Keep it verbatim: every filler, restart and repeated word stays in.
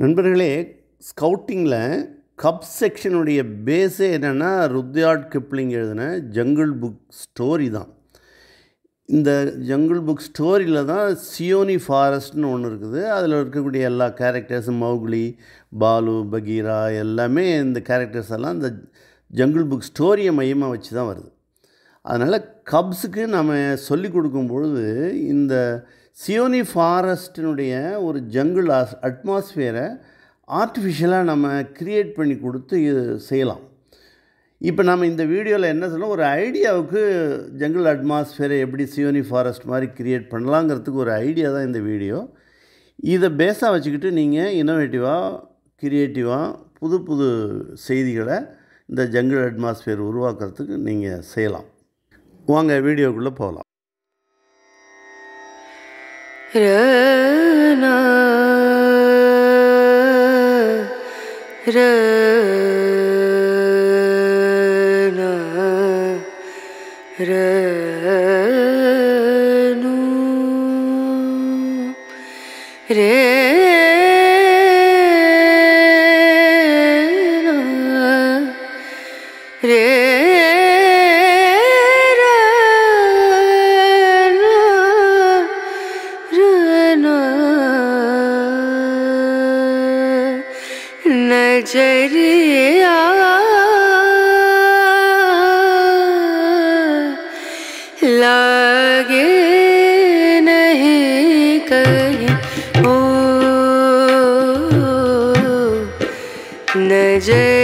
நண்பர்களே, ஸ்கவுட்டிங்கில் கப் செக்ஷனுடைய பேஸே என்னென்னா ருத்யார்ட் கிப்ளிங் எழுதின ஜங்கிள் புக் ஸ்டோரி தான். இந்த ஜங்கிள் புக் ஸ்டோரியில் தான் சியோனி ஃபாரஸ்ட்னு ஒன்று இருக்குது. அதில் இருக்கக்கூடிய எல்லா கேரக்டர்ஸும் மௌக்லி, பாலு, பகீரா எல்லாமே இந்த கேரக்டர்ஸ் எல்லாம் இந்த ஜங்கிள் புக் ஸ்டோரியை மையமாக வச்சு தான் வருது. அதனால் கப்ஸுக்கு நம்ம சொல்லி கொடுக்கும்பொழுது இந்த சியோனி ஃபாரஸ்டினுடைய ஒரு ஜங்கிள் அட்மாஸ்ஃபியரை ஆர்டிஃபிஷியலாக நம்ம க்ரியேட் பண்ணி கொடுத்து செய்யலாம். இப்போ நம்ம இந்த வீடியோவில் என்ன சொல்லணும், ஒரு ஐடியாவுக்கு ஜங்கிள் அட்மாஸ்ஃபியரை எப்படி சியோனி ஃபாரஸ்ட் மாதிரி க்ரியேட் பண்ணலாங்கிறதுக்கு ஒரு ஐடியா தான் இந்த வீடியோ. இதை பேஸாக வச்சுக்கிட்டு நீங்கள் இன்னோவேட்டிவாக, க்ரியேட்டிவாக புது புது செய்திகளை இந்த ஜங்கிள் அட்மாஸ்ஃபியர் உருவாக்குறதுக்கு நீங்கள் செய்யலாம். வாங்க வீடியோக்குள்ளே போகலாம். ரனா ரனா ரனு ரேனா ரே नजरिया लागे नहीं कहीं ओ नजर